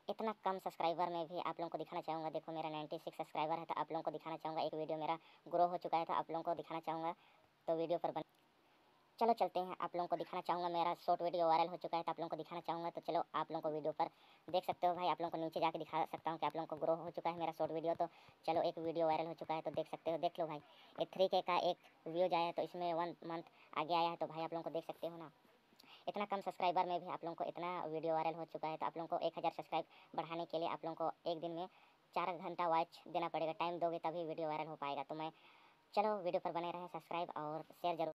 इतना कम सब्सक्राइबर में भी आप लोगों को दिखाना चाहूँगा। देखो मेरा 96 सब्सक्राइबर है, तो आप लोगों को दिखाना चाहूँगा। एक वीडियो मेरा ग्रो हो चुका है, तो आप लोगों को दिखाना चाहूँगा। तो वीडियो पर चलो चलते हैं, आप लोगों को दिखाना चाहूँगा। मेरा शॉर्ट वीडियो वायरल हो चुका है, तो आप लोगों को दिखाना चाहूँगा। तो चलो आप लोगों को वीडियो पर देख सकते हो भाई। आप लोगों को नीचे जाके दिखा सकता हूँ कि आप लोगों को ग्रो हो चुका है मेरा शॉर्ट वीडियो। तो चलो एक वीडियो वायरल हो चुका है, तो देख सकते हो, देख लो भाई। ये 3K का एक व्यूज आया है, तो इसमें 1 मंथ आगे आया है। तो भाई आप लोगों को देख सकते हो ना, इतना कम सब्सक्राइबर में भी आप लोगों को इतना वीडियो वायरल हो चुका है। तो आप लोगों को 1000 सब्सक्राइब बढ़ाने के लिए आप लोगों को एक दिन में 4 घंटा वॉच देना पड़ेगा। टाइम दोगे तभी वीडियो वायरल हो पाएगा। तो मैं चलो वीडियो पर बने रहें, सब्सक्राइब और शेयर जरूर।